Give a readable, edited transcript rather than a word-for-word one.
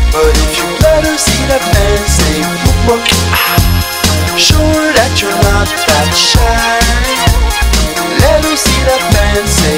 But if you let her see that man say whoop, sure that you're not that shy. Let her see that man say